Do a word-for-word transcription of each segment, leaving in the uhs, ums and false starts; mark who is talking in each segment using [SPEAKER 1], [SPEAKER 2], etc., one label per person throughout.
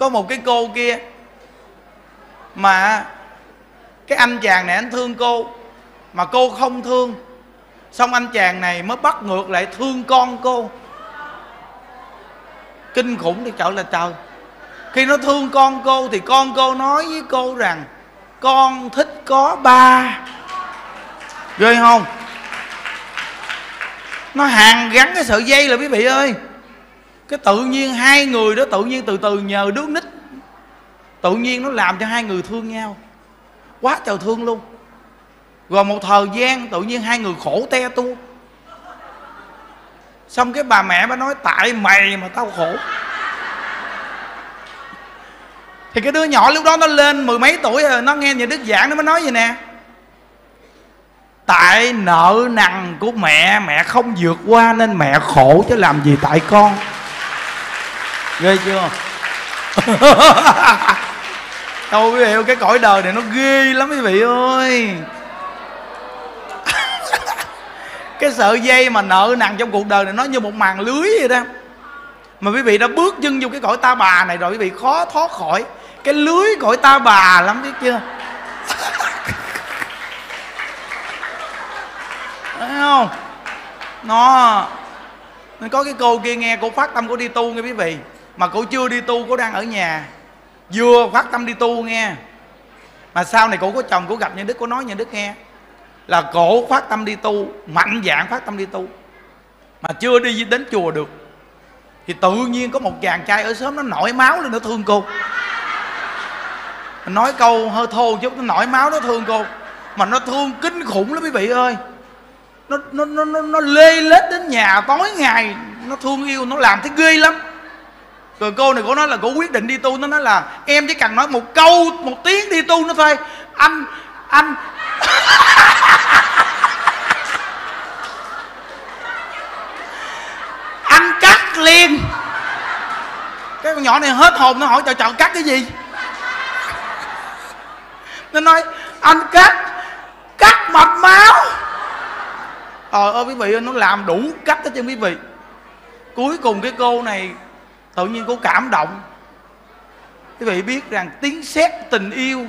[SPEAKER 1] Có một cái cô kia mà cái anh chàng này anh thương cô mà cô không thương, xong anh chàng này mới bắt ngược lại thương con cô. Kinh khủng thì trời là trời. Khi nó thương con cô thì con cô nói với cô rằng con thích có ba. Ghê không? Nó hàn gắn cái sợi dây là quý vị ơi. Cái tự nhiên hai người đó tự nhiên từ từ nhờ đứa nít, tự nhiên nó làm cho hai người thương nhau. Quá trời thương luôn. Rồi một thời gian tự nhiên hai người khổ te tua. Xong cái bà mẹ bà nói tại mày mà tao khổ. Thì cái đứa nhỏ lúc đó nó lên mười mấy tuổi rồi, nó nghe nhà Đức giảng nó mới nói vậy nè: tại nợ nần của mẹ, mẹ không vượt qua nên mẹ khổ, chứ làm gì tại con. Ghê chưa? Đâu quý vị, cái cõi đời này nó ghê lắm quý vị ơi. Cái sợi dây mà nợ nần trong cuộc đời này nó như một màn lưới vậy đó. Mà quý vị đã bước chân vô cái cõi ta bà này rồi, quý vị khó thoát khỏi cái lưới cõi ta bà lắm, biết chưa? Thấy không? Nó Nên có cái cô kia nghe, cô phát tâm cô đi tu nghe quý vị. Mà cô chưa đi tu, cô đang ở nhà. Vừa phát tâm đi tu nghe. Mà sau này cô có chồng, cô gặp nhà Đức, cô nói nhà Đức nghe là cổ phát tâm đi tu, mạnh dạn phát tâm đi tu, mà chưa đi đến chùa được. Thì tự nhiên có một chàng trai ở xóm nó nổi máu lên, nó thương cô. Mình nói câu hơi thô chút, nó nổi máu nó thương cô. Mà nó thương kinh khủng lắm quý vị ơi. Nó, nó, nó, nó, nó lê lết đến nhà tối ngày. Nó thương yêu, nó làm thấy ghê lắm. Rồi cô này cô nói là cô quyết định đi tu. Nó nói là em chỉ cần nói một câu, một tiếng đi tu nó thôi. Anh, anh anh cắt liền. Cái con nhỏ này hết hồn, nó hỏi trời trời cắt cái gì. Nó nói anh cắt, cắt mạch máu. Trời ơi quý vị ơi, nó làm đủ cách hết trơn quý vị. Cuối cùng cái cô này tự nhiên cô cảm động. Quý vị biết rằng tiếng sét tình yêu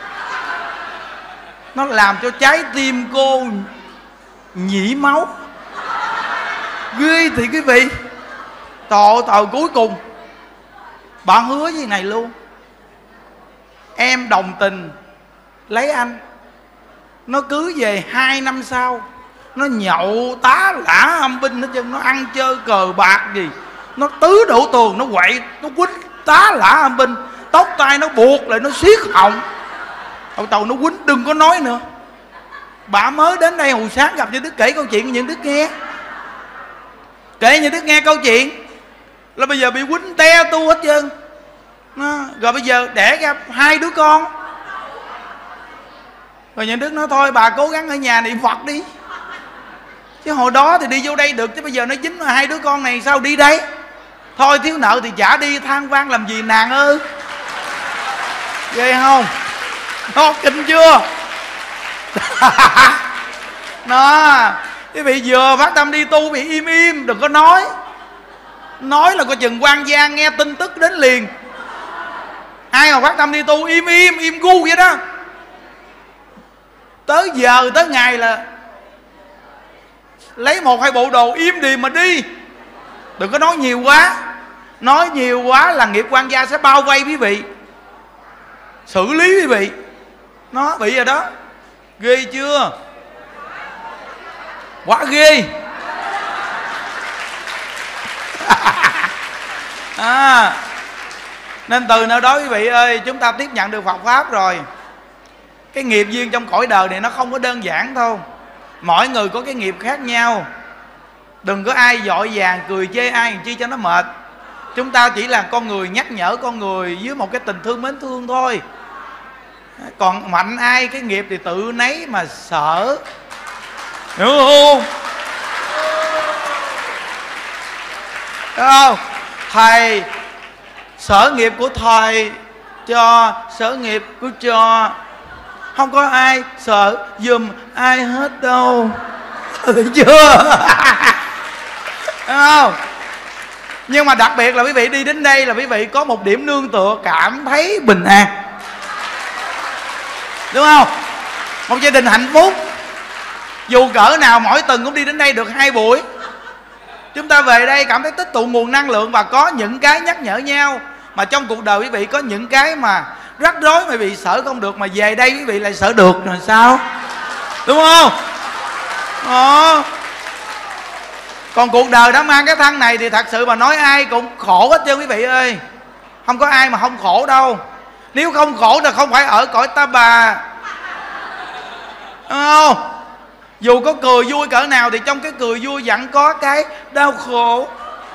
[SPEAKER 1] nó làm cho trái tim cô nhỉ máu. Ghê thì quý vị. Trời ơi, cuối cùng bà hứa như này luôn: em đồng tình lấy anh. Nó cưới về hai năm sau, nó nhậu tá lả âm binh hết trơn. Nó ăn chơi cờ bạc gì, nó tứ đổ tường, nó quậy, nó quýnh tá lả âm binh. Tóc tai nó buộc lại, nó siết họng. Đầu tàu nó quýnh, đừng có nói nữa. Bà mới đến đây hồi sáng gặp như Đức, kể câu chuyện cho những Đức nghe. Kể như Đức nghe câu chuyện là bây giờ bị quýnh te tu hết trơn. Rồi bây giờ đẻ ra hai đứa con. Rồi nhà Đức nói thôi bà cố gắng ở nhà niệm Phật đi, chứ hồi đó thì đi vô đây được, chứ bây giờ nó dính hai đứa con này sao đi đây. Thôi thiếu nợ thì trả đi, than vang làm gì nàng ơi. Ghê không? Nó kinh chưa? Nó quý vị vừa phát tâm đi tu bị im im, đừng có nói. Nói là coi chừng quan gia nghe tin tức đến liền. Ai mà phát tâm đi tu im im, im gu vậy đó, tới giờ tới ngày là lấy một hai bộ đồ im đi mà đi. Đừng có nói nhiều quá. Nói nhiều quá là nghiệp quan gia sẽ bao vây quý vị, xử lý quý vị. Nó bị rồi đó. Ghê chưa? Quá ghê. À, nên từ nơi đó quý vị ơi, chúng ta tiếp nhận được Phật Pháp rồi. Cái nghiệp duyên trong cõi đời này nó không có đơn giản thôi. Mỗi người có cái nghiệp khác nhau. Đừng có ai vội vàng cười chê ai làm chi cho nó mệt. Chúng ta chỉ là con người, nhắc nhở con người với một cái tình thương mến thương thôi. Còn mạnh ai cái nghiệp thì tự nấy mà sợ. Hiểu không? Đúng không? Thầy sở nghiệp của thầy cho, sở nghiệp của cho, không có ai sợ giùm ai hết đâu. Thấy chưa? Đúng không? Nhưng mà đặc biệt là quý vị đi đến đây là quý vị có một điểm nương tựa, cảm thấy bình an, đúng không? Một gia đình hạnh phúc. Dù cỡ nào mỗi tuần cũng đi đến đây được hai buổi, chúng ta về đây cảm thấy tích tụ nguồn năng lượng và có những cái nhắc nhở nhau. Mà trong cuộc đời quý vị có những cái mà rắc rối mà quý vị sợ không được, mà về đây quý vị lại sợ được rồi sao, đúng không? Đó. Còn cuộc đời đã mang cái thân này thì thật sự mà nói ai cũng khổ hết trơn quý vị ơi. Không có ai mà không khổ đâu. Nếu không khổ thì không phải ở cõi ta bà, đúng không? Dù có cười vui cỡ nào thì trong cái cười vui vẫn có cái đau khổ.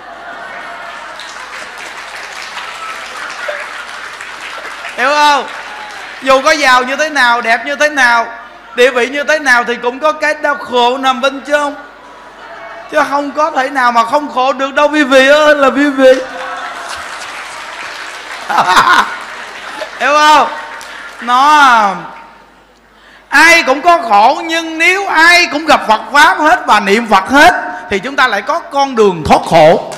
[SPEAKER 1] Hiểu không? Dù có giàu như thế nào, đẹp như thế nào, địa vị như thế nào thì cũng có cái đau khổ nằm bên trong. Chứ không có thể nào mà không khổ được đâu quý vị ơi là quý vị. Hiểu không? Nó ai cũng có khổ, nhưng nếu ai cũng gặp Phật Pháp hết và niệm Phật hết thì chúng ta lại có con đường thoát khổ.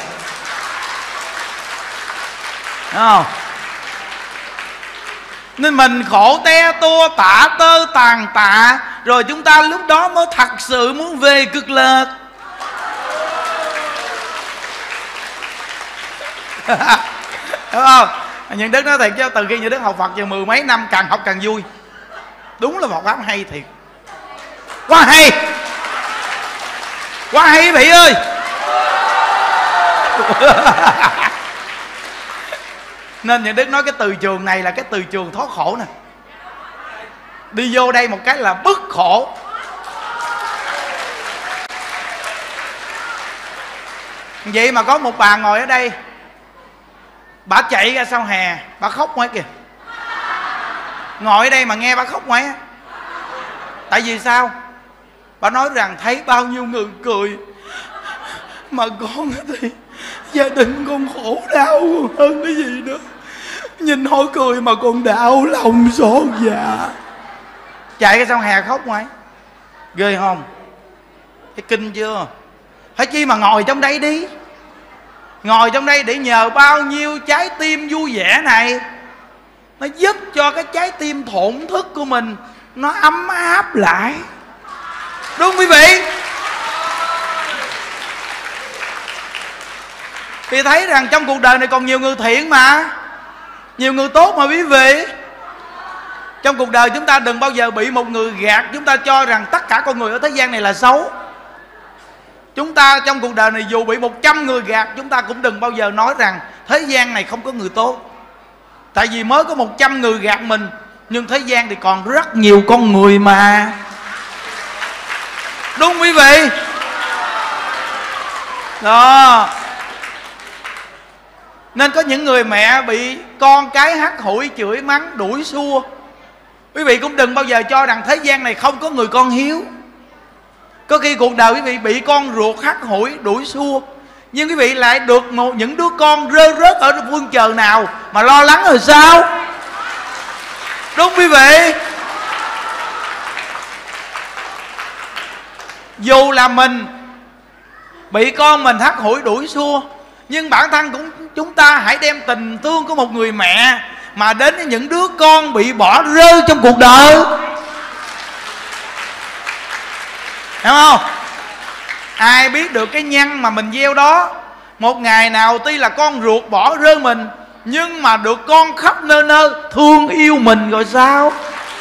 [SPEAKER 1] Đúng không? Nên mình khổ te tua tả tơ tàn tạ, rồi chúng ta lúc đó mới thật sự muốn về cực lạc. Đúng không? Những Đức nói thiệt chứ từ khi Những Đức học Phật giờ mười mấy năm, càng học càng vui. Đúng là Phật Pháp hay thiệt, quá hay, quá hay quý vị ơi. Nên Những Đức nói cái từ trường này là cái từ trường thoát khổ nè. Đi vô đây một cái là bứt khổ. Vậy mà có một bà ngồi ở đây, bà chạy ra sau hè, bà khóc ngoài kìa. Ngồi ở đây mà nghe bà khóc ngoài. Tại vì sao? Bà nói rằng thấy bao nhiêu người cười, mà con thì gia đình con khổ đau hơn cái gì nữa. Nhìn họ cười mà còn đau lòng xót dạ. Chạy ra sau hè khóc ngoài. Ghê không? Thấy kinh chưa? Phải chi mà ngồi trong đây đi. Ngồi trong đây để nhờ bao nhiêu trái tim vui vẻ này, nó giúp cho cái trái tim thổn thức của mình nó ấm áp lại. Đúng quý vị? Vì thấy rằng trong cuộc đời này còn nhiều người thiện mà, nhiều người tốt mà quý vị. Trong cuộc đời chúng ta đừng bao giờ bị một người gạt, chúng ta cho rằng tất cả con người ở thế gian này là xấu. Chúng ta trong cuộc đời này dù bị một trăm người gạt, chúng ta cũng đừng bao giờ nói rằng thế gian này không có người tốt. Tại vì mới có một trăm người gạt mình, nhưng thế gian thì còn rất nhiều con người mà. Đúng quý vị? Đó. Nên có những người mẹ bị con cái hắt hủi, chửi mắng, đuổi xua. Quý vị cũng đừng bao giờ cho rằng thế gian này không có người con hiếu. Có khi cuộc đời quý vị bị con ruột hắt hủi, đuổi xua, nhưng quý vị lại được một những đứa con rơ rớt ở phương trời nào mà lo lắng rồi sao? Đúng quý vị? Dù là mình bị con mình hắt hủi đuổi xua, nhưng bản thân cũng chúng ta hãy đem tình thương của một người mẹ mà đến với những đứa con bị bỏ rơi trong cuộc đời. Hiểu không? Ai biết được cái nhân mà mình gieo đó, một ngày nào tuy là con ruột bỏ rơi mình, nhưng mà được con khắp nơi nơi thương yêu mình rồi sao?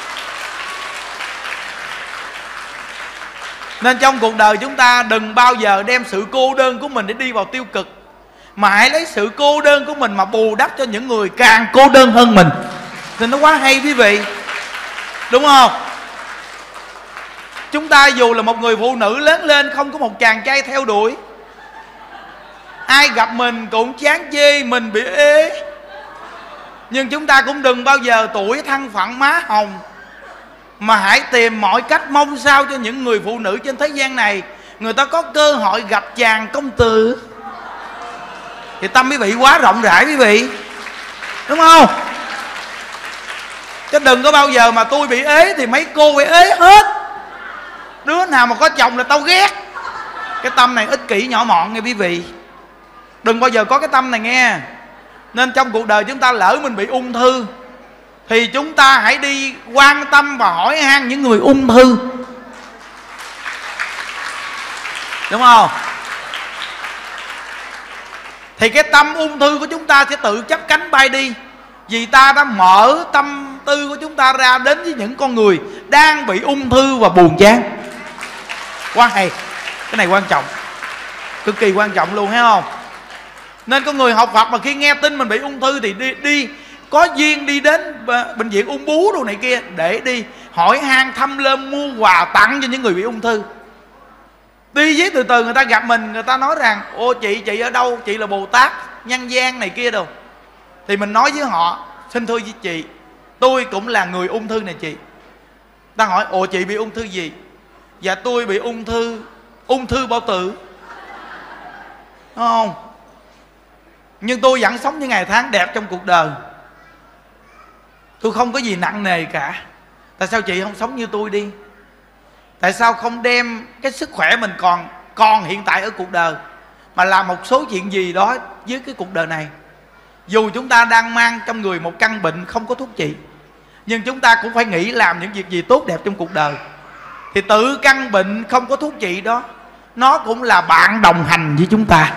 [SPEAKER 1] Nên trong cuộc đời chúng ta đừng bao giờ đem sự cô đơn của mình để đi vào tiêu cực, mà hãy lấy sự cô đơn của mình mà bù đắp cho những người càng cô đơn hơn mình. Thì nó quá hay quý vị. Đúng không? Chúng ta dù là một người phụ nữ lớn lên không có một chàng trai theo đuổi, ai gặp mình cũng chán chê mình bị ế. Nhưng chúng ta cũng đừng bao giờ tuổi thân phận má hồng, mà hãy tìm mọi cách mong sao cho những người phụ nữ trên thế gian này người ta có cơ hội gặp chàng công tử. Thì tâm quý vị quá rộng rãi quý vị. Đúng không? Chứ đừng có bao giờ mà tôi bị ế thì mấy cô bị ế hết. Đứa nào mà có chồng là tao ghét. Cái tâm này ích kỷ nhỏ mọn nghe quý vị. Đừng bao giờ có cái tâm này nghe. Nên trong cuộc đời chúng ta lỡ mình bị ung thư thì chúng ta hãy đi quan tâm và hỏi han những người ung thư, đúng không? Thì cái tâm ung thư của chúng ta sẽ tự chấp cánh bay đi, vì ta đã mở tâm tư của chúng ta ra đến với những con người đang bị ung thư và buồn chán. Quá hay. Cái này quan trọng, cực kỳ quan trọng luôn, thấy không? Nên con người học Phật mà khi nghe tin mình bị ung thư thì đi, đi có duyên đi đến bệnh viện ung bướu đồ này kia để đi hỏi han thăm lâm, mua quà tặng cho những người bị ung thư. Đi với từ từ người ta gặp mình, người ta nói rằng ô chị, chị ở đâu? Chị là Bồ Tát, nhân gian này kia đâu. Thì mình nói với họ, xin thưa với chị, tôi cũng là người ung thư này chị. Ta hỏi ồ chị bị ung thư gì? Dạ tôi bị ung thư Ung thư bao tử. Đúng không? Nhưng tôi vẫn sống những ngày tháng đẹp trong cuộc đời. Tôi không có gì nặng nề cả. Tại sao chị không sống như tôi đi? Tại sao không đem cái sức khỏe mình còn còn hiện tại ở cuộc đời mà làm một số chuyện gì đó với cái cuộc đời này? Dù chúng ta đang mang trong người một căn bệnh không có thuốc trị, nhưng chúng ta cũng phải nghĩ làm những việc gì tốt đẹp trong cuộc đời. Thì tự căn bệnh không có thuốc trị đó, nó cũng là bạn đồng hành với chúng ta.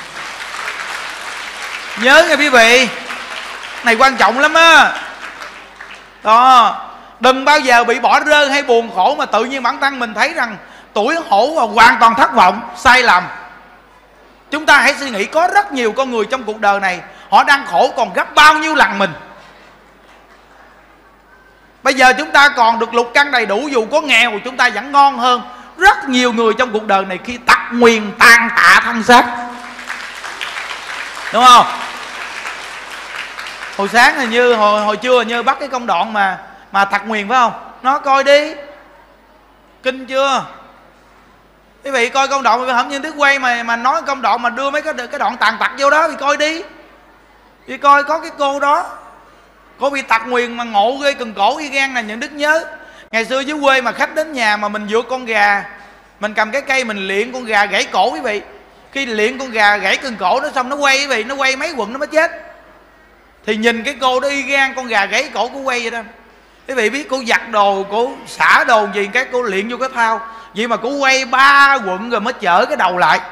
[SPEAKER 1] Nhớ nghe quý vị, này quan trọng lắm á. Đó, đừng bao giờ bị bỏ rơi hay buồn khổ mà tự nhiên bản thân mình thấy rằng tủi hổ và hoàn toàn thất vọng, sai lầm. Chúng ta hãy suy nghĩ có rất nhiều con người trong cuộc đời này họ đang khổ còn gấp bao nhiêu lần mình. Bây giờ chúng ta còn được lục căn đầy đủ, dù có nghèo chúng ta vẫn ngon hơn rất nhiều người trong cuộc đời này khi tặc nguyền tàn tạ thân xác. Đúng không? Hồi sáng hình như hồi hồi trưa hình như bắt cái công đoạn mà mà thật nguyền phải không? Nó coi đi, kinh chưa? Quý vị coi công đoạn mà không như Đức quay mà mà nói công đoạn mà đưa mấy cái cái đoạn tàn tật vô đó thì coi đi. Đi coi có cái cô đó, cô bị tật nguyền mà ngộ ghê, cần cổ ghi gan. Là những Đức nhớ ngày xưa dưới quê mà khách đến nhà mà mình vượt con gà, mình cầm cái cây mình liệng con gà gãy cổ quý vị. Khi liệng con gà gãy cần cổ nó xong nó quay quý vị, nó quay mấy quận nó mới chết. Thì nhìn cái cô đó y gan con gà gãy cổ, cô quay vậy đó. Quý vị biết cô giặt đồ, cô xả đồ gì cái cô liệng vô cái thao, vậy mà cô quay ba quận rồi mới chở cái đầu lại.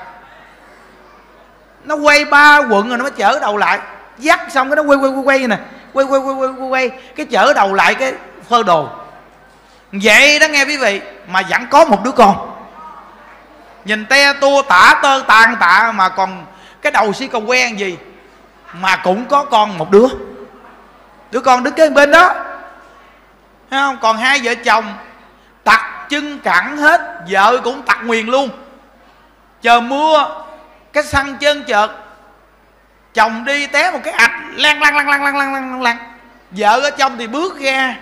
[SPEAKER 1] Nó quay ba quận rồi nó mới chở đầu lại, dắt xong cái nó quay quay quay quay nè, quay quay quay quay quay, quay cái chở đầu lại cái phơ đồ. Vậy đó nghe quý vị, mà vẫn có một đứa con nhìn te tua tả tơ tàn tạ mà còn cái đầu xi cầu quen gì, mà cũng có con một đứa, đứa con đứng kế bên đó, thấy không? Còn hai vợ chồng tặc chân cẳng hết, vợ cũng tặc nguyền luôn. Chờ mưa cái xăng trơn trượt, chồng đi té một cái ạch lan lan lan lan lan lan lan lan, vợ ở trong thì bước ra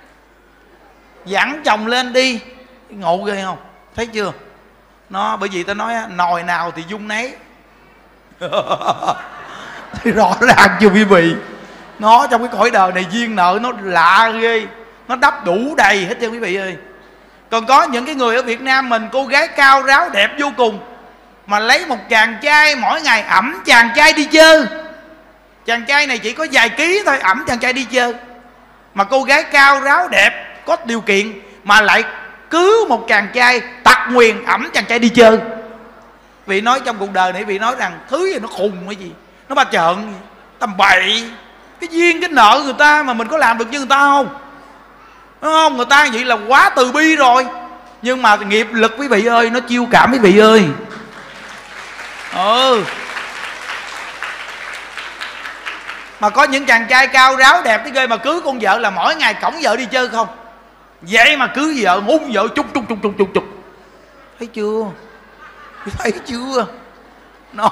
[SPEAKER 1] dẫn chồng lên đi. Ngộ ghê không? Thấy chưa? Nó bởi vì ta nói nồi nào thì dung nấy. Thì rõ ràng chưa quý vị, nó trong cái cõi đời này duyên nợ nó lạ ghê, nó đắp đủ đầy hết trơn quý vị ơi. Còn có những cái người ở Việt Nam mình, cô gái cao ráo đẹp vô cùng, mà lấy một chàng trai mỗi ngày ẵm chàng trai đi chơi. Chàng trai này chỉ có vài ký thôi, ẵm chàng trai đi chơi. Mà cô gái cao ráo đẹp có điều kiện mà lại cứu một chàng trai tặc nguyền ẵm chàng trai đi chơi. Vị nói trong cuộc đời này vị nói rằng thứ gì nó khùng cái gì, nó ba trợn tầm bậy. Cái duyên cái nợ người ta mà mình có làm được như người ta không? Đúng không? Người ta vậy là quá từ bi rồi. Nhưng mà nghiệp lực quý vị ơi, nó chiêu cảm quý vị ơi. Ừ. Mà có những chàng trai cao ráo đẹp tới ghê mà cưới con vợ là mỗi ngày cõng vợ đi chơi không. Vậy mà cưới vợ hung vợ chúc chúc chúc chúc chúc chúc. Thấy chưa? Thấy chưa? Nó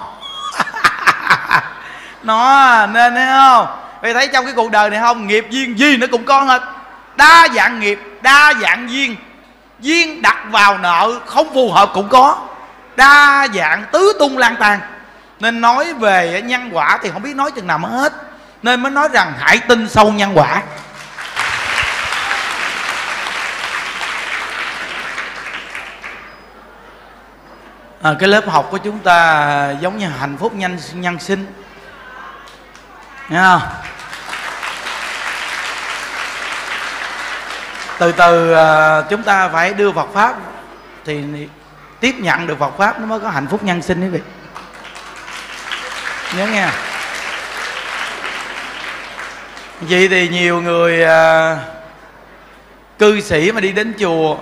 [SPEAKER 1] nó nên thấy không? Vì thấy trong cái cuộc đời này không, nghiệp duyên gì nó cũng có hết. Đa dạng nghiệp, đa dạng duyên. Duyên đặt vào nợ không phù hợp cũng có. Đa dạng tứ tung lang tan. Nên nói về nhân quả thì không biết nói chừng nào mới hết. Nên mới nói rằng hãy tin sâu nhân quả. à, cái lớp học của chúng ta giống như hạnh phúc nhân nhân sinh, nghe không? Từ từ à, chúng ta phải đưa Phật pháp thì tiếp nhận được Phật pháp nó mới có hạnh phúc nhân sinh quý vị, nhớ nghe. Vậy thì nhiều người à, cư sĩ mà đi đến chùa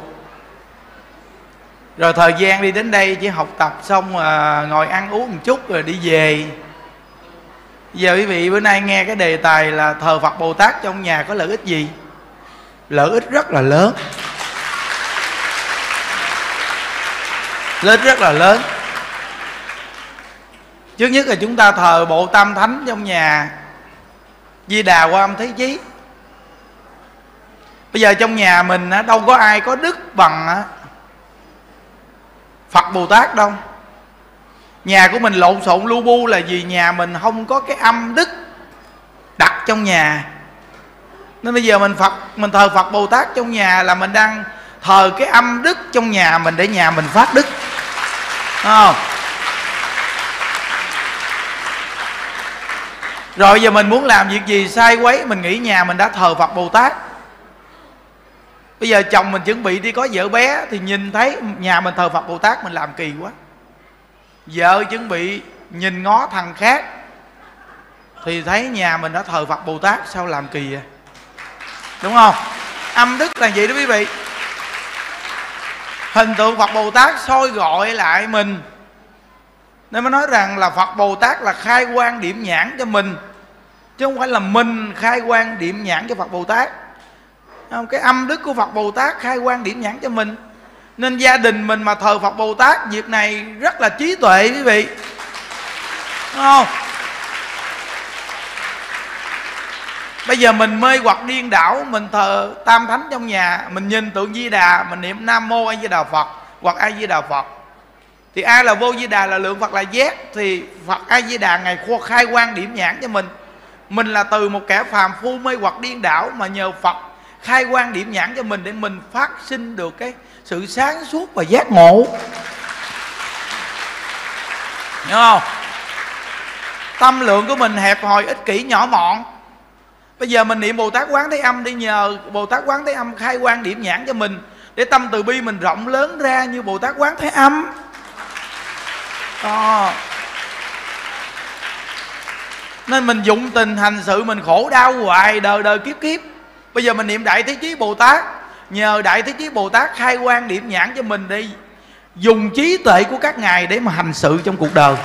[SPEAKER 1] rồi thời gian đi đến đây chỉ học tập xong à, ngồi ăn uống một chút rồi đi về. Giờ quý vị bữa nay nghe cái đề tài là thờ Phật Bồ Tát trong nhà có lợi ích gì? Lợi ích rất là lớn, lợi ích rất là lớn. Trước nhất là chúng ta thờ bộ Tam Thánh trong nhà, Di Đà, Quan Âm, Thế Chí. Bây giờ trong nhà mình đâu có ai có đức bằng Phật Bồ Tát đâu. Nhà của mình lộn xộn lu bu là vì nhà mình không có cái âm đức đặt trong nhà. Nên bây giờ mình Phật mình thờ Phật Bồ Tát trong nhà là mình đang thờ cái âm đức trong nhà mình để nhà mình phát đức, đúng không? Rồi giờ mình muốn làm việc gì sai quấy, mình nghĩ nhà mình đã thờ Phật Bồ Tát. Bây giờ chồng mình chuẩn bị đi có vợ bé thì nhìn thấy nhà mình thờ Phật Bồ Tát, mình làm kỳ quá. Vợ chuẩn bị nhìn ngó thằng khác thì thấy nhà mình đã thờ Phật Bồ Tát, sao làm kỳ vậy? Đúng không? Âm đức là gì đó quý vị. Hình tượng Phật Bồ Tát soi gọi lại mình, nên mới nói rằng là Phật Bồ Tát là khai quang điểm nhãn cho mình, chứ không phải là mình khai quang điểm nhãn cho Phật Bồ Tát. Cái âm đức của Phật Bồ Tát khai quang điểm nhãn cho mình. Nên gia đình mình mà thờ Phật Bồ Tát, việc này rất là trí tuệ quý vị, đúng không? Bây giờ mình mê hoặc điên đảo, mình thờ Tam Thánh trong nhà, mình nhìn tượng Di Đà, mình niệm Nam Mô A Di Đà Phật hoặc A Di Đà Phật, thì ai là vô Di Đà là lượng Phật là giác, thì Phật A Di Đà ngày khai quang điểm nhãn cho mình. Mình là từ một kẻ phàm phu mê hoặc điên đảo mà nhờ Phật khai quang điểm nhãn cho mình để mình phát sinh được cái sự sáng suốt và giác ngộ, hiểu không? Tâm lượng của mình hẹp hòi, ích kỷ, nhỏ mọn. Bây giờ mình niệm Bồ Tát Quán Thế Âm đi, nhờ Bồ Tát Quán Thế Âm khai quang điểm nhãn cho mình để tâm từ bi mình rộng lớn ra như Bồ Tát Quán Thế Âm. à. Nên mình dụng tình hành sự, mình khổ đau hoài đời đời kiếp kiếp. Bây giờ mình niệm Đại Thế Chí Bồ Tát, nhờ Đại Thế Chí Bồ Tát khai quang điểm nhãn cho mình đi, dùng trí tuệ của các ngài để mà hành sự trong cuộc đời,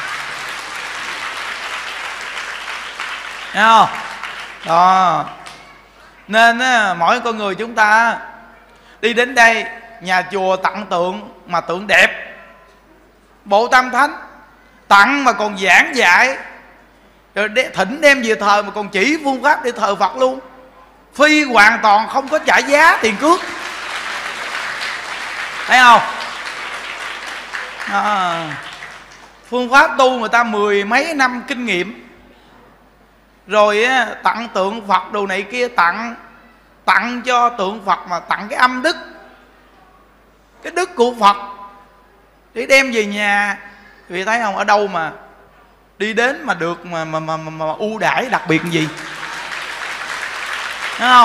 [SPEAKER 1] thấy không? Đó. Nên á, mỗi con người chúng ta đi đến đây, nhà chùa tặng tượng mà tượng đẹp, bộ Tam Thánh tặng mà còn giảng dạy, rồi thỉnh đem về thờ mà còn chỉ phương pháp để thờ Phật luôn, phi hoàn toàn không có trả giá tiền cước, thấy không? À, phương pháp tu người ta mười mấy năm kinh nghiệm, rồi á, tặng tượng Phật đồ này kia, tặng tặng cho tượng Phật mà tặng cái âm đức, cái đức của Phật để đem về nhà. Vì thấy không, ở đâu mà đi đến mà được mà mà mà, mà, mà ưu đãi đặc biệt gì, thấy không?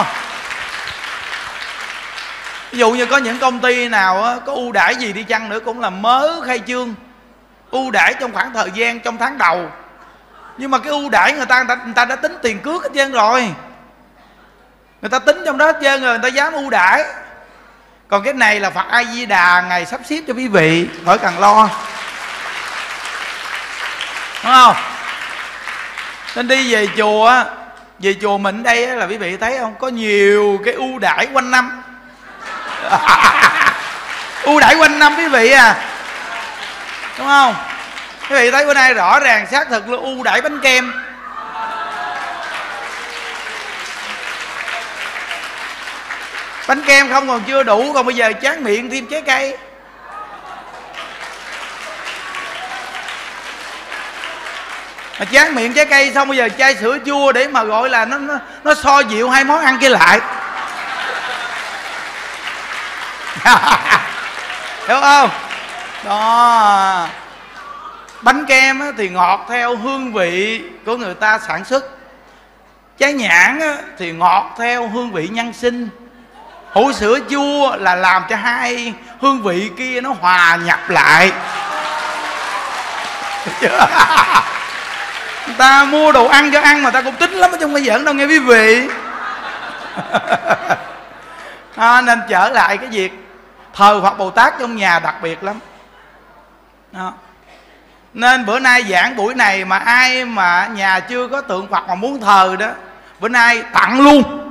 [SPEAKER 1] Ví dụ như có những công ty nào á, có ưu đãi gì đi chăng nữa cũng là mới khai trương, ưu đãi trong khoảng thời gian trong tháng đầu, nhưng mà cái ưu đãi người ta, người ta người ta đã tính tiền cước hết trơn rồi, người ta tính trong đó hết trơn rồi, người ta dám ưu đãi. Còn cái này là Phật A Di Đà ngài sắp xếp cho quý vị, khỏi cần lo, đúng không? Nên đi về chùa á, về chùa mình đây á, là quý vị thấy không, có nhiều cái ưu đãi quanh năm. Ưu đãi quanh năm quý vị à, đúng không? Quý vị thấy bữa nay rõ ràng xác thực là ưu đãi bánh kem. Bánh kem không còn chưa đủ, còn bây giờ tráng miệng thêm trái cây. Mà tráng miệng trái cây xong bây giờ chai sữa chua để mà gọi là nó nó, nó so dịu hai món ăn kia lại. Hiểu không? Đó. Bánh kem á, thì ngọt theo hương vị của người ta sản xuất. Trái nhãn á, thì ngọt theo hương vị nhân sinh. Hũ sữa chua là làm cho hai hương vị kia nó hòa nhập lại. Người ta mua đồ ăn cho ăn mà ta cũng tính lắm, chứ không phải giỡn đâu nghe quý vị. À, nên trở lại cái việc thờ Phật Bồ Tát trong nhà đặc biệt lắm. Đó. Nên bữa nay giảng buổi này mà ai mà nhà chưa có tượng Phật mà muốn thờ đó, bữa nay tặng luôn,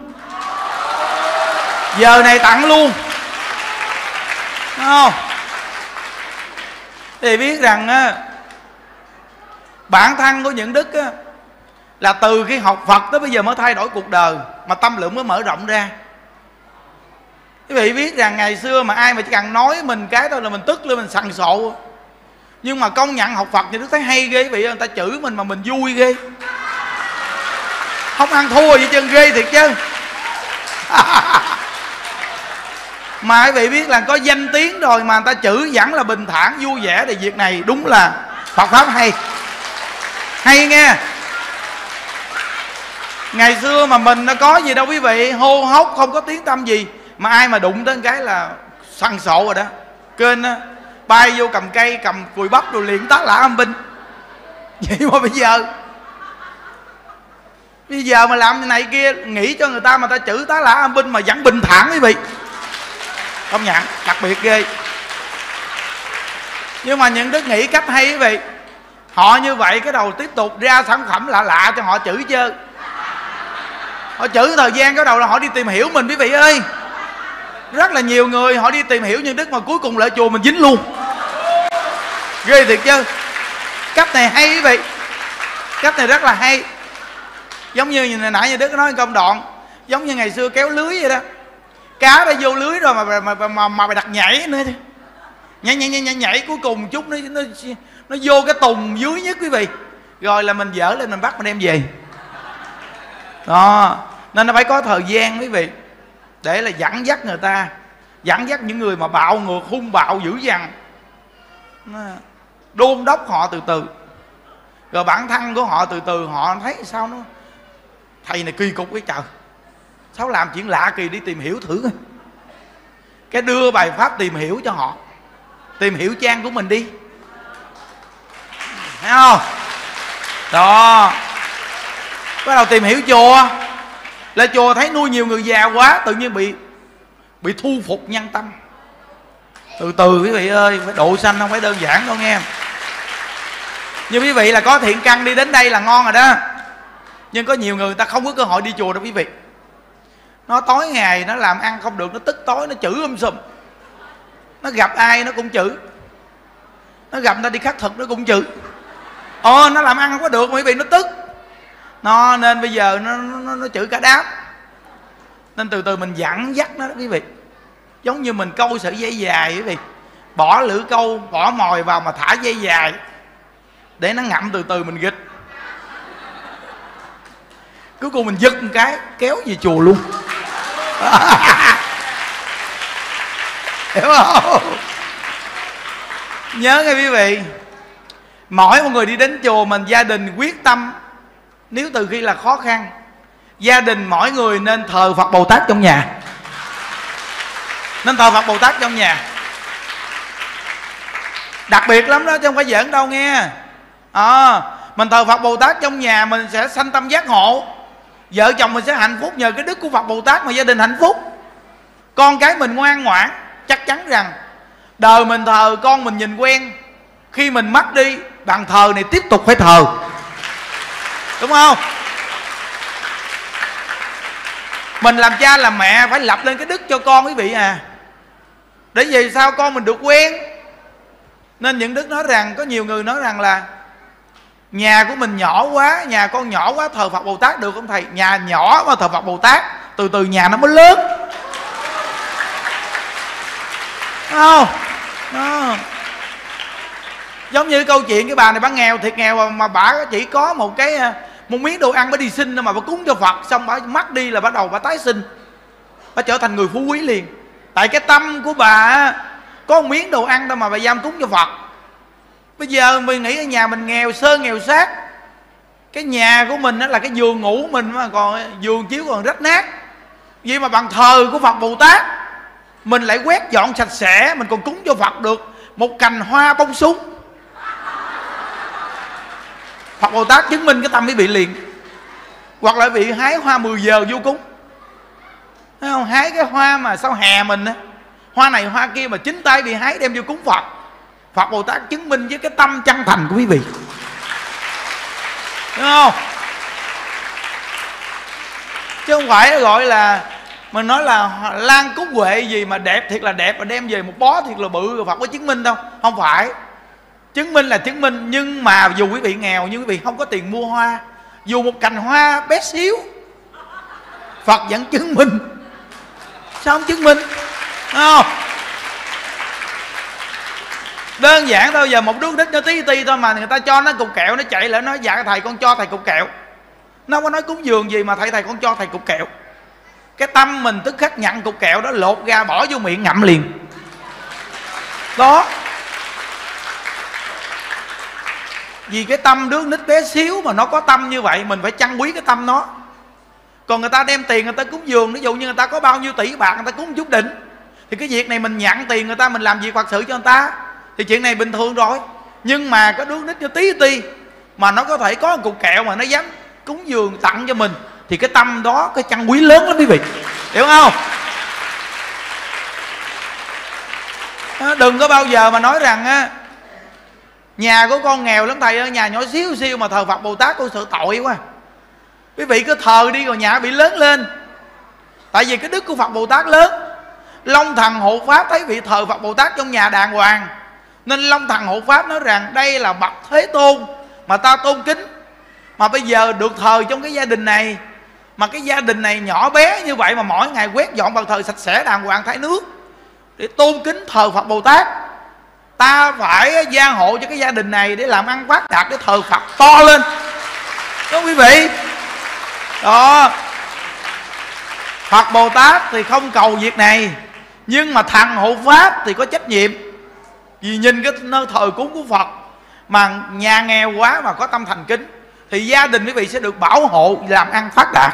[SPEAKER 1] giờ này tặng luôn. Đúng không? Thì biết rằng á, bản thân của những đức á, là từ khi học Phật tới bây giờ mới thay đổi cuộc đời, mà tâm lượng mới mở rộng ra. Quý vị biết rằng ngày xưa mà ai mà chỉ cần nói mình cái thôi là mình tức lên, mình sằng sộ. Nhưng mà công nhận học Phật thì Đức thấy hay ghê quý vị, người ta chửi mình mà mình vui ghê, không ăn thua gì chân, ghê thiệt chứ. Mà quý vị biết là có danh tiếng rồi mà người ta chửi vẫn là bình thản vui vẻ, thì việc này đúng là Phật Pháp hay. Hay nghe. Ngày xưa mà mình nó có gì đâu quý vị, hô hốc không có tiếng tâm gì, mà ai mà đụng tới cái là săn sộ rồi đó. Kênh á, bay vô cầm cây, cầm cùi bắp rồi liền tá lả âm binh. Vậy mà bây giờ Bây giờ mà làm như này kia, nghĩ cho người ta mà ta chửi tá lả âm binh mà vẫn bình thản quý vị. Công nhận, đặc biệt ghê. Nhưng mà những đức nghĩ cách hay quý vị. Họ như vậy cái đầu tiếp tục ra sản phẩm lạ lạ cho họ chửi chơi. Họ chửi thời gian cái đầu là họ đi tìm hiểu mình quý vị ơi. Rất là nhiều người họ đi tìm hiểu những đức mà cuối cùng lại chùa mình dính luôn. Ghê thiệt chứ. Cách này hay quý vị. Cách này rất là hay. Giống như nãy như Đức nói công đoạn, giống như ngày xưa kéo lưới vậy đó. Cá đã vô lưới rồi mà mà mà, mà, mà đặt nhảy nữa. Nhảy nhảy nhảy nhảy cuối cùng chút nó nó nó vô cái tùng dưới nhất quý vị. Rồi là mình dỡ lên mình bắt mình đem về. Đó, nên nó phải có thời gian quý vị, để là dẫn dắt người ta, dẫn dắt những người mà bạo ngược, hung bạo dữ dằn, đôn đốc họ từ từ. Rồi bản thân của họ từ từ họ thấy sao nó, thầy này kỳ cục cái trời, sao làm chuyện lạ kỳ, đi tìm hiểu thử. Cái đưa bài pháp tìm hiểu cho họ, tìm hiểu trang của mình đi, thấy không? Đó, bắt đầu tìm hiểu chùa. Là chùa thấy nuôi nhiều người già quá, tự nhiên bị bị thu phục nhân tâm. Từ từ quý vị ơi, phải độ sanh không phải đơn giản đâu nghe. Như quý vị là có thiện căn đi đến đây là ngon rồi đó. Nhưng có nhiều người, người ta không có cơ hội đi chùa đâu quý vị. Nó tối ngày nó làm ăn không được, nó tức tối, nó chửi um sùm. Nó gặp ai nó cũng chửi. Nó gặp người ta đi khắc thực nó cũng chửi. Ồ, nó làm ăn không có được mà quý vị, nó tức. Nó nên bây giờ nó, nó, nó chửi cả đám. Nên từ từ mình dẫn dắt nó đó quý vị. Giống như mình câu sợi dây dài quý vị, bỏ lưỡi câu, bỏ mồi vào mà thả dây dài để nó ngậm, từ từ mình gịch. Cuối cùng mình giật một cái kéo về chùa luôn. Hiểu không? Nhớ nghe quý vị, mỗi một người đi đến chùa mình, gia đình quyết tâm, nếu từ khi là khó khăn, gia đình mỗi người nên thờ Phật Bồ Tát trong nhà. Nên thờ Phật Bồ Tát trong nhà. Đặc biệt lắm đó chứ không phải giỡn đâu nghe. À, mình thờ Phật Bồ Tát trong nhà, mình sẽ sanh tâm giác ngộ. Vợ chồng mình sẽ hạnh phúc nhờ cái đức của Phật Bồ Tát mà gia đình hạnh phúc. Con cái mình ngoan ngoãn, chắc chắn rằng đời mình thờ con mình nhìn quen, khi mình mất đi, bàn thờ này tiếp tục phải thờ. Đúng không? Mình làm cha làm mẹ phải lập lên cái đức cho con quý vị à, để về sau con mình được quen. Nên những đức nói rằng, có nhiều người nói rằng là nhà của mình nhỏ quá, nhà con nhỏ quá, thờ Phật Bồ Tát được không thầy? Nhà nhỏ mà thờ Phật Bồ Tát, từ từ nhà nó mới lớn. Đúng không? Đó. Giống như câu chuyện cái bà này, bà nghèo thiệt nghèo mà, mà bà chỉ có một cái một miếng đồ ăn bà đi xin, mà bà cúng cho Phật xong bà mất đi là bắt đầu bà tái sinh, bà trở thành người phú quý liền. Tại cái tâm của bà có một miếng đồ ăn đâu mà bà dám cúng cho Phật. Bây giờ mình nghĩ ở nhà mình nghèo sơn nghèo sát, cái nhà của mình đó là cái giường ngủ của mình mà còn giường chiếu còn rách nát, vậy mà bằng thờ của Phật Bồ Tát mình lại quét dọn sạch sẽ, mình còn cúng cho Phật được một cành hoa bông súng. Phật Bồ Tát chứng minh cái tâm mới bị liền. Hoặc là bị hái hoa mười giờ vô cúng, thấy không? Hái cái hoa mà sau hè mình á, hoa này hoa kia mà chính tay bị hái đem vô cúng Phật. Phật Bồ Tát chứng minh với cái tâm chân thành của quý vị, đúng không? Chứ không phải gọi là mình nói là lan cúc huệ gì mà đẹp thiệt là đẹp mà đem về một bó thiệt là bự rồi Phật có chứng minh đâu. Không phải. Chứng minh là chứng minh, nhưng mà dù quý vị nghèo nhưng quý vị không có tiền mua hoa, dù một cành hoa bé xíu Phật vẫn chứng minh. Sao không chứng minh? Đúng không? Đơn giản thôi, giờ một đứa nít nó tí ti thôi mà người ta cho nó cục kẹo, nó chạy lại nó nói dạ thầy con cho thầy cục kẹo. Nó không có nói cúng dường gì mà thầy thầy con cho thầy cục kẹo. Cái tâm mình tức khắc nhận cục kẹo đó, lột ra bỏ vô miệng ngậm liền. Đó. Vì cái tâm đứa nít bé xíu mà nó có tâm như vậy, mình phải trân quý cái tâm nó. Còn người ta đem tiền người ta cúng dường, ví dụ như người ta có bao nhiêu tỷ bạc người ta cúng chút đỉnh, thì cái việc này mình nhận tiền người ta, mình làm việc Phật sự cho người ta, thì chuyện này bình thường rồi. Nhưng mà cái đứa nít cho tí ti mà nó có thể có một cục kẹo mà nó dám cúng dường tặng cho mình, thì cái tâm đó cái trân quý lớn lắm quý vị, hiểu không? Đừng có bao giờ mà nói rằng á, nhà của con nghèo lắm thầy ơi, nhà nhỏ xíu xíu mà thờ Phật Bồ Tát con sợ tội quá. Quý vị cứ thờ đi rồi nhà bị lớn lên. Tại vì cái đức của Phật Bồ Tát lớn. Long Thần Hộ Pháp thấy vị thờ Phật Bồ Tát trong nhà đàng hoàng, nên Long Thần Hộ Pháp nói rằng đây là bậc Thế Tôn mà ta tôn kính. Mà bây giờ được thờ trong cái gia đình này, mà cái gia đình này nhỏ bé như vậy mà mỗi ngày quét dọn bàn thờ sạch sẽ đàng hoàng, thái nước để tôn kính thờ Phật Bồ Tát. Ta phải gia hộ cho cái gia đình này để làm ăn phát đạt, để thờ Phật to lên, đó quý vị. Đó. Phật Bồ Tát thì không cầu việc này, nhưng mà thần hộ Pháp thì có trách nhiệm. Vì nhìn cái nơi thờ cúng của Phật mà nhà nghèo quá mà có tâm thành kính, thì gia đình quý vị sẽ được bảo hộ làm ăn phát đạt.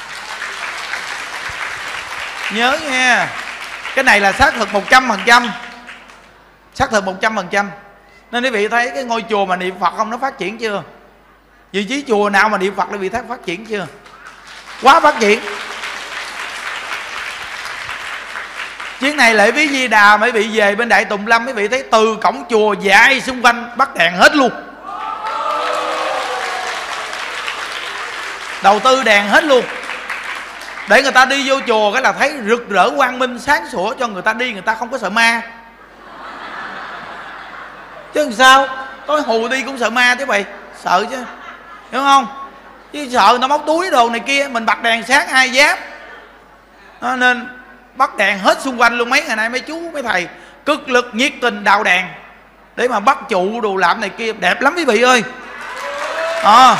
[SPEAKER 1] Nhớ nha, cái này là xác thực một trăm phần trăm, xác thực một trăm phần trăm. Nên quý vị thấy cái ngôi chùa mà niệm Phật không, nó phát triển chưa? Vị trí chùa nào mà niệm Phật quý vị thấy phát triển chưa? Quá phát triển. Chuyến này Lễ Viếng Di Đà mới bị về bên Đại Tùng Lâm, mấy vị thấy từ cổng chùa dài xung quanh bắt đèn hết luôn, đầu tư đèn hết luôn, để người ta đi vô chùa cái là thấy rực rỡ quang minh sáng sủa, cho người ta đi người ta không có sợ ma. Chứ làm sao tối hù đi cũng sợ ma chứ mày, sợ chứ, hiểu không? Chứ sợ nó móc túi đồ này kia, mình bật đèn sáng ai dám. Đó, nên bắt đèn hết xung quanh luôn. Mấy ngày nay mấy chú mấy thầy cực lực nhiệt tình đào đèn để mà bắt trụ đồ làm này kia, đẹp lắm quý vị ơi. À.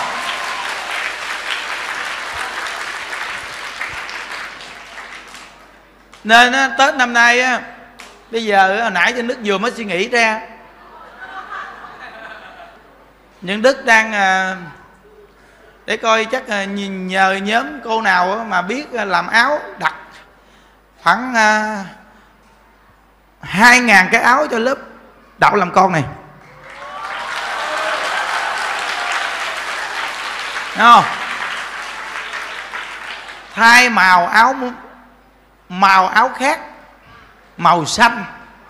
[SPEAKER 1] Nên á, Tết năm nay á, bây giờ hồi nãy trên Đức vừa mới suy nghĩ ra, nhưng Đức đang à, để coi chắc à, nhờ nhóm cô nào mà biết làm áo đặt khoảng à, hai ngàn cái áo cho lớp Đạo làm con này. Đúng không? Thay màu áo, màu áo khác, màu xanh.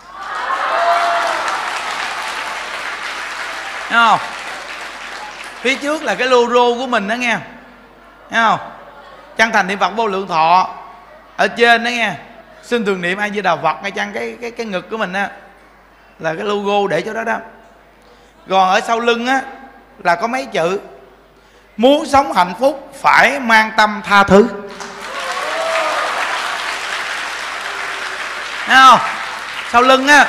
[SPEAKER 1] Đúng không? Phía trước là cái logo của mình đó nghe. Thấy không? Chân thành niệm Phật vô lượng thọ. Ở trên đó nghe, xin thường niệm A Di Đà Phật ngay chân cái cái cái ngực của mình á, là cái logo để cho đó đó. Còn ở sau lưng á là có mấy chữ: muốn sống hạnh phúc phải mang tâm tha thứ. Thấy không? Sau lưng á.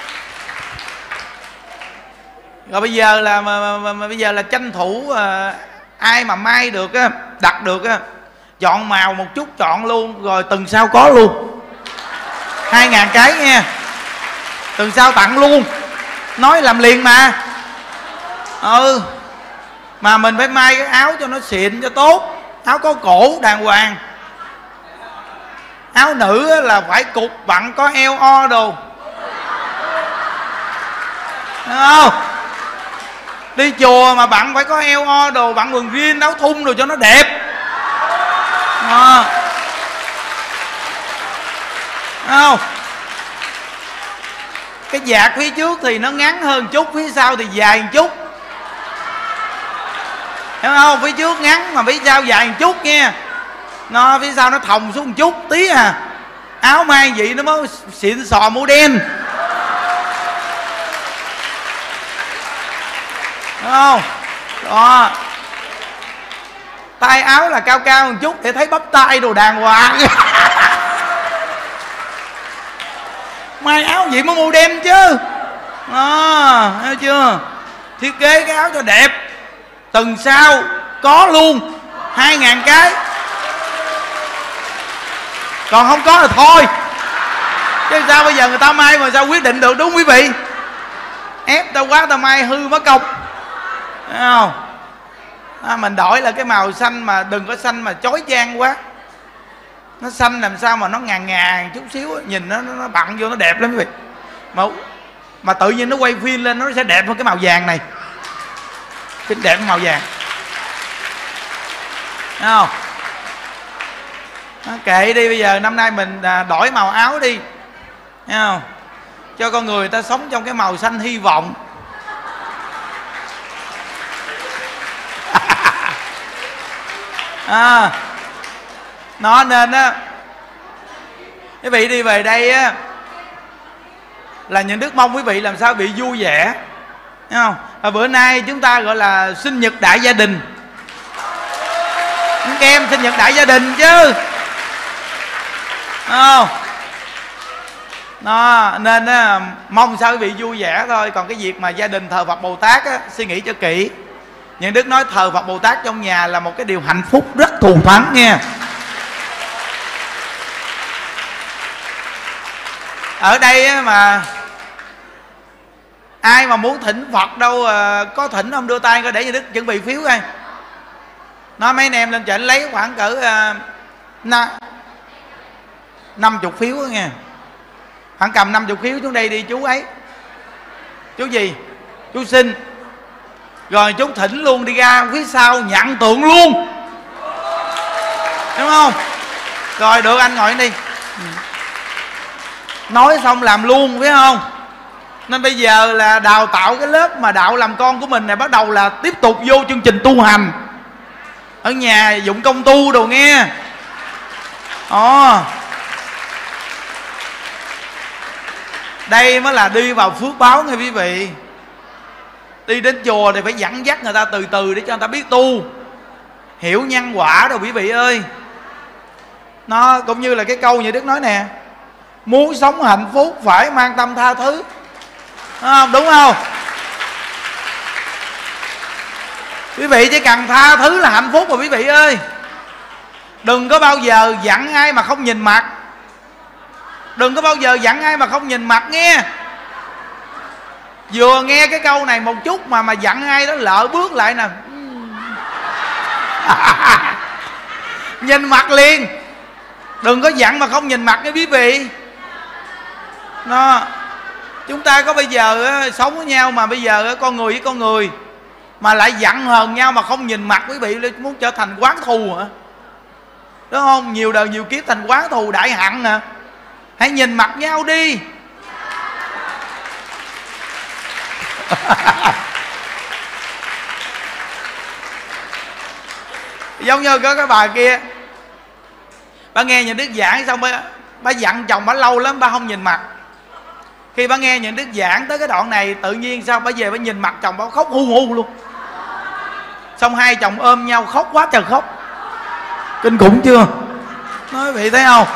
[SPEAKER 1] Rồi bây giờ là mà, mà, mà, mà bây giờ là tranh thủ à, ai mà may được á, đặt được á, chọn màu một chút chọn luôn, rồi tuần sau có luôn hai ngàn cái nha. tuần sau tặng luôn, nói làm liền mà. Ừ, mà mình phải may cái áo cho nó xịn cho tốt, áo có cổ đàng hoàng. Áo nữ là phải cục vặn có eo o đồ, đúng không? Đi chùa mà bạn phải có eo o đồ, bạn quần jean áo thun đồ cho nó đẹp à. Không, cái vạt phía trước thì nó ngắn hơn chút, phía sau thì dài một chút, hiểu không? Phía trước ngắn mà phía sau dài một chút nha. Nó phía sau nó thòng xuống một chút tí à. Áo may vậy nó mới xịn sò màu đen, đúng không? Đó, tay áo là cao cao một chút để thấy bắp tay đồ đàng hoàng. May áo vậy mới màu đen chứ. À, thấy chưa? Thiết kế cái áo cho đẹp. Tuần sau có luôn hai ngàn cái, còn không có là thôi. Chứ sao bây giờ người ta may mà sao quyết định được, đúng quý vị? Ép tao quá tao may hư mất công, thấy không? À, mình đổi là cái màu xanh mà đừng có xanh mà chói chang quá. Nó xanh làm sao mà nó ngàn ngàn chút xíu, nhìn nó nó bặn vô nó đẹp lắm quý vị. Mà mà tự nhiên nó quay phim lên nó sẽ đẹp hơn cái màu vàng này, cái đẹp màu vàng, thấy không? Nó kệ đi, bây giờ năm nay mình đổi màu áo đi, thấy không? Cho con người ta sống trong cái màu xanh hy vọng. À, nó nên á, quý vị đi về đây á là những đức mong quý vị làm sao bị vui vẻ, thấy không? À, bữa nay chúng ta gọi là sinh nhật đại gia đình, những em sinh nhật đại gia đình chứ, không? Nó nên á, mong sao quý vị vui vẻ thôi. Còn cái việc mà gia đình thờ Phật Bồ Tát á, suy nghĩ cho kỹ. Những đức nói thờ Phật Bồ Tát trong nhà là một cái điều hạnh phúc rất thù thắng nghe. Ở đây á, mà ai mà muốn thỉnh Phật đâu, có thỉnh không đưa tay coi để Như Đức chuẩn bị phiếu coi. Nói mấy anh em lên trển lấy khoảng cỡ uh, năm chục phiếu đó nghe. Khoảng cầm năm chục phiếu xuống đây đi chú ấy. Chú gì? Chú xin. Rồi chú thỉnh luôn đi ra phía sau nhận tượng luôn, đúng không? Rồi được, anh ngồi đi. Nói xong làm luôn, phải không? Nên bây giờ là đào tạo cái lớp mà đạo làm con của mình này, bắt đầu là tiếp tục vô chương trình tu hành. Ở nhà dụng công tu đồ nghe. Ồ, đây mới là đi vào phước báo nghe quý vị. Đi đến chùa thì phải dẫn dắt người ta từ từ để cho người ta biết tu, hiểu nhân quả đâu quý vị ơi. Nó cũng như là cái câu như Đức nói nè, muốn sống hạnh phúc phải mang tâm tha thứ, đúng không? Quý vị chỉ cần tha thứ là hạnh phúc rồi quý vị ơi. Đừng có bao giờ giận ai mà không nhìn mặt. Đừng có bao giờ giận ai mà không nhìn mặt nghe. Vừa nghe cái câu này một chút mà mà giận ai đó lỡ bước lại nè. Nhìn mặt liền. Đừng có giận mà không nhìn mặt nha quý vị. Nó, chúng ta có bây giờ á, sống với nhau mà bây giờ á, con người với con người mà lại giận hờn nhau mà không nhìn mặt quý vị, muốn trở thành quán thù hả? Đúng không? Nhiều đời nhiều kiếp thành quán thù đại hận nè. Hãy nhìn mặt nhau đi. Giống như có cái bà kia, bà nghe những đức giảng xong bà, bà giận chồng bà lâu lắm, bà không nhìn mặt. Khi bà nghe những đức giảng tới cái đoạn này, tự nhiên sao bà về bà nhìn mặt chồng bà khóc hu hu luôn. Xong hai chồng ôm nhau khóc quá trời khóc. Kinh khủng chưa? Nói vị thấy không?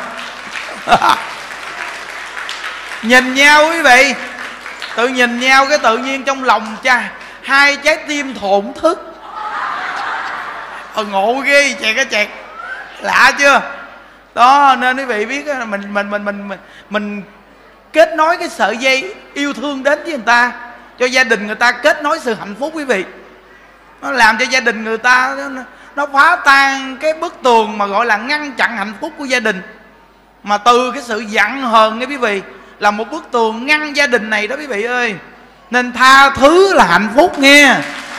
[SPEAKER 1] Nhìn nhau quý vị, tự nhìn nhau cái tự nhiên trong lòng cha hai trái tim thổn thức. Ờ ngộ ghê, chẹt cái chẹt. Lạ chưa? Đó nên quý vị biết mình mình mình mình mình, mình kết nối cái sợi dây yêu thương đến với người ta, cho gia đình người ta kết nối sự hạnh phúc quý vị. Nó làm cho gia đình người ta nó, nó phá tan cái bức tường mà gọi là ngăn chặn hạnh phúc của gia đình. Mà từ cái sự giận hờn nghe quý vị là một bức tường ngăn gia đình này đó quý vị ơi. Nên tha thứ là hạnh phúc nghe.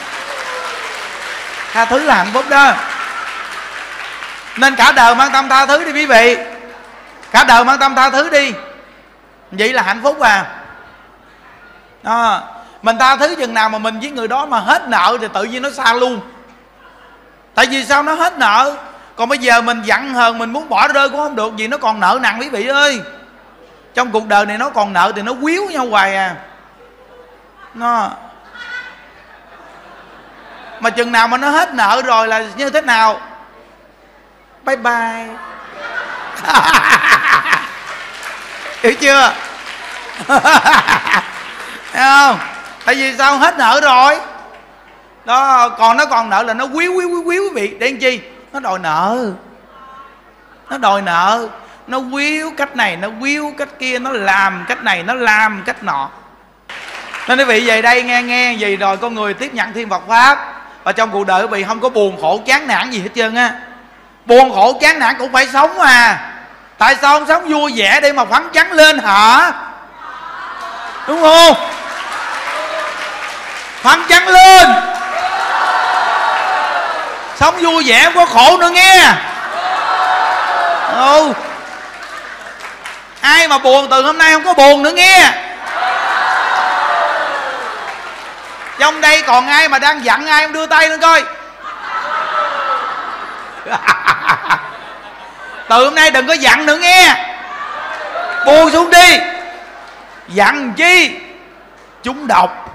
[SPEAKER 1] Tha thứ là hạnh phúc đó. Nên cả đời mang tâm tha thứ đi quý vị. Cả đời mang tâm tha thứ đi, vậy là hạnh phúc à. Đó. Mình tha thứ chừng nào mà mình với người đó mà hết nợ thì tự nhiên nó xa luôn. Tại vì sao nó hết nợ? Còn bây giờ mình giận hờn, mình muốn bỏ rơi cũng không được, vì nó còn nợ nặng quý vị ơi. Trong cuộc đời này nó còn nợ thì nó quýu nhau hoài à. Nó mà chừng nào mà nó hết nợ rồi là như thế nào? Bye bye. Hiểu chưa? Thấy không? Tại vì sao? Hết nợ rồi đó. Còn nó còn nợ là nó quýu quýu quýu quýu quý vị. Để làm chi? Nó đòi nợ. Nó đòi nợ. Nó quýu cách này, nó quýu cách kia, nó làm cách này, nó làm cách nọ. Nên quý vị về đây nghe nghe gì rồi con người tiếp nhận thiên Phật Pháp. Và trong cuộc đời quý vị không có buồn khổ chán nản gì hết trơn á. Buồn khổ chán nản cũng phải sống mà. Tại sao không sống vui vẻ để mà phấn chấn lên hả? Đúng không? Phấn chấn lên. Sống vui vẻ không có khổ nữa nghe. Ừ. Ai mà buồn từ hôm nay không có buồn nữa nghe. Trong đây còn ai mà đang giận ai không đưa tay lên coi. Từ hôm nay đừng có giận nữa nghe. Buông xuống đi. Giận chi? Trúng độc.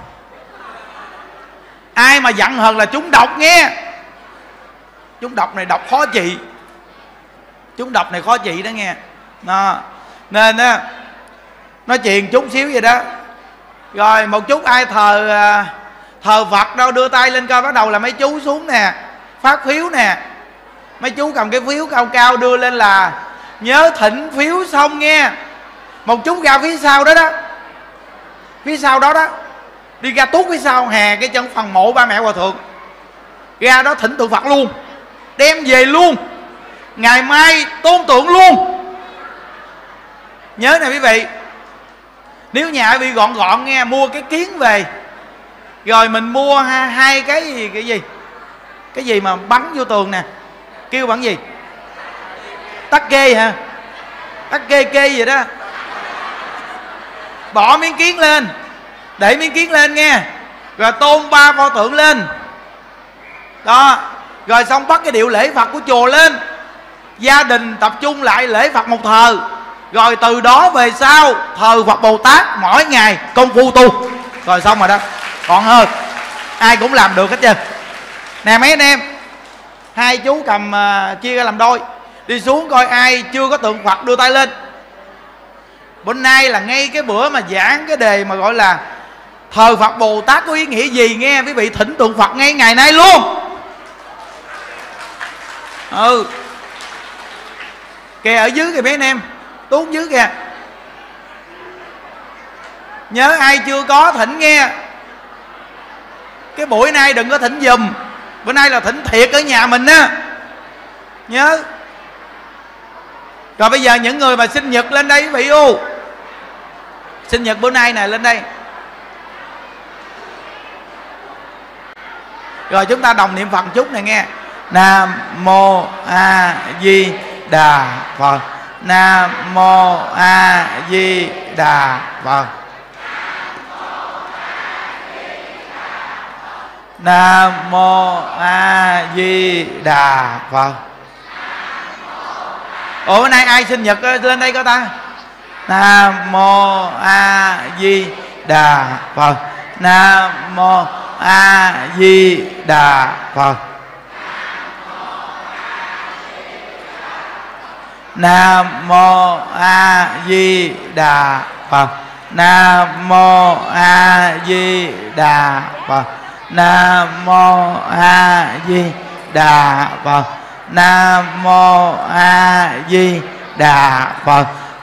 [SPEAKER 1] Ai mà giận hờn là trúng độc nghe. Trúng độc này độc khó trị. Trúng độc này khó trị đó nghe. Đó. Nên á, nói chuyện chút xíu vậy đó. Rồi một chút ai thờ Thờ Phật đâu đưa tay lên coi. Bắt đầu là mấy chú xuống nè, phát phiếu nè. Mấy chú cầm cái phiếu cao cao đưa lên là nhớ thỉnh phiếu xong nghe. Một chút ra phía sau đó đó, phía sau đó đó, đi ra tuốt phía sau hè cái chân phần mộ ba mẹ hòa thượng. Ra đó thỉnh tượng Phật luôn, đem về luôn, ngày mai tôn tượng luôn. Nhớ nè quý vị, nếu nhà bị gọn gọn nghe, mua cái kiến về. Rồi mình mua hai, hai cái gì, cái gì Cái gì mà bắn vô tường nè, kêu bằng gì? Tắc kê hả? Tắc kê kê gì đó. Bỏ miếng kiến lên, để miếng kiến lên nghe. Rồi tôn ba pho tượng lên. Đó. Rồi xong bắt cái điệu lễ Phật của chùa lên. Gia đình tập trung lại lễ Phật một thờ. Rồi từ đó về sau thờ Phật Bồ Tát mỗi ngày công phu tu. Rồi xong rồi đó. Còn hơn ai cũng làm được hết trơn. Nè mấy anh em, hai chú cầm uh, chia ra làm đôi, đi xuống coi ai chưa có tượng Phật đưa tay lên. Bữa nay là ngay cái bữa mà giảng cái đề mà gọi là thờ Phật Bồ Tát có ý nghĩa gì nghe quý vị, thỉnh tượng Phật ngay ngày nay luôn. Ừ. Kìa ở dưới kìa mấy anh em, tuốt dưới kìa. Nhớ ai chưa có thỉnh nghe. Cái buổi nay đừng có thỉnh dùm, bữa nay là thỉnh thiệt ở nhà mình á. Nhớ. Rồi bây giờ những người mà sinh nhật lên đây quý vị ô. Sinh nhật bữa nay nè, lên đây. Rồi chúng ta đồng niệm Phật chút này nghe. Nam Mô A Di Đà Phật. Nam Mô A Di Đà Phật. Nam Mô A Di Đà Phật. Ủa bữa nay ai sinh nhật lên đây coi ta. Nam Mô A Di Đà Phật. Nam Mô A Di Đà Phật. Nam Mô A Di Đà Phật. Nam Mô A Di Đà Phật. Nam Mô A Di Đà Phật. Nam Mô A Di Đà Phật.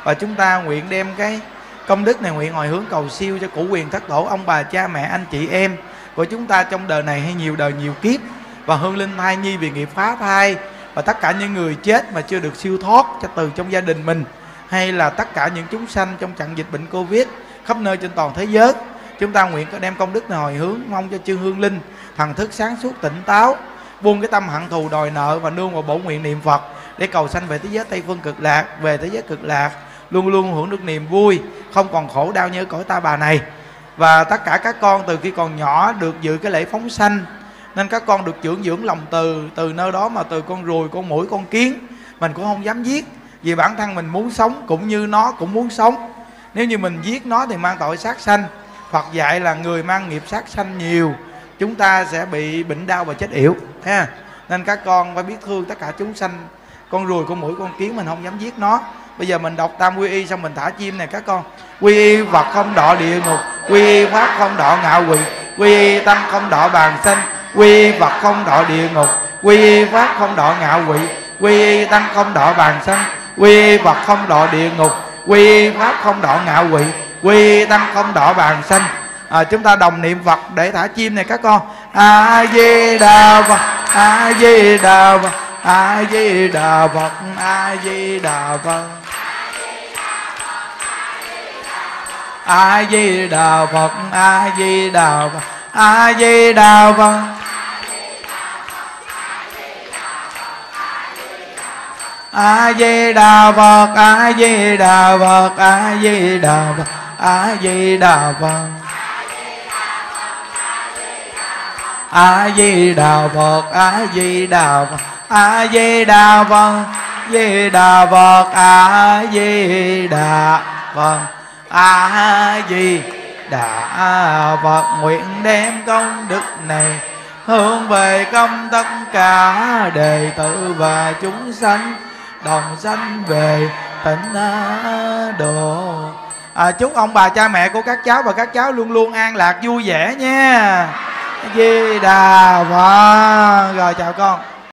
[SPEAKER 1] Và chúng ta nguyện đem cái công đức này nguyện hồi hướng cầu siêu cho cửu quyền thất tổ, ông bà cha mẹ anh chị em của chúng ta trong đời này hay nhiều đời nhiều kiếp, và hương linh thai nhi vì nghiệp phá thai, và tất cả những người chết mà chưa được siêu thoát cho từ trong gia đình mình, hay là tất cả những chúng sanh trong trận dịch bệnh Covid khắp nơi trên toàn thế giới. Chúng ta nguyện có đem công đức này hồi hướng, mong cho chư hương linh thần thức sáng suốt tỉnh táo, buông cái tâm hận thù đòi nợ và nương vào bổn nguyện niệm Phật để cầu sanh về thế giới Tây Phương Cực Lạc, về thế giới Cực Lạc luôn luôn hưởng được niềm vui, không còn khổ đau như cõi ta bà này. Và tất cả các con từ khi còn nhỏ được dự cái lễ phóng sanh, nên các con được dưỡng dưỡng lòng từ. Từ nơi đó mà từ con ruồi, con muỗi, con kiến mình cũng không dám giết, vì bản thân mình muốn sống cũng như nó cũng muốn sống. Nếu như mình giết nó thì mang tội sát sanh. Phật dạy là người mang nghiệp sát sanh nhiều, chúng ta sẽ bị bệnh đau và chết yểu ha. Nên các con phải biết thương tất cả chúng sanh. Con ruồi, con muỗi, con kiến mình không dám giết nó. Bây giờ mình đọc tam quy y xong mình thả chim này các con. Quy y Phật không đọa địa ngục, quy y Pháp không đọa ngạo quỷ, quy y Tăng không đọa bàn sanh, quy y Phật không đọa địa ngục, quy y Pháp không đọa ngạo quỷ, quy y Tăng không đọa bàn sanh, quy y Phật không đọa địa ngục, quy y Pháp không đọa ngạo quỷ, quy y Tăng không đọa bàn sanh. À, chúng ta đồng niệm Phật để thả chim này các con. A Di Đà Phật, A Di Đà Phật, A Di Đà Phật, A Di Đà Phật, A Di Đà Phật, A Di Đà Phật, A Di Đà Phật, A Di Đà Phật, A Di Đà Phật, A Di Đà Phật, A Di Đà Phật, A Di Đà Phật, A Di Đà Phật, A Di Đà Phật, Di Đà Phật, A Di Đà Phật, A Di Đà Phật. Nguyện đem công đức này hướng về công tất cả đệ tử và chúng sanh đồng sanh về tịnh độ. À, chúc ông bà cha mẹ của các cháu và các cháu luôn luôn an lạc vui vẻ nha. Di Đà Phật. Rồi chào con.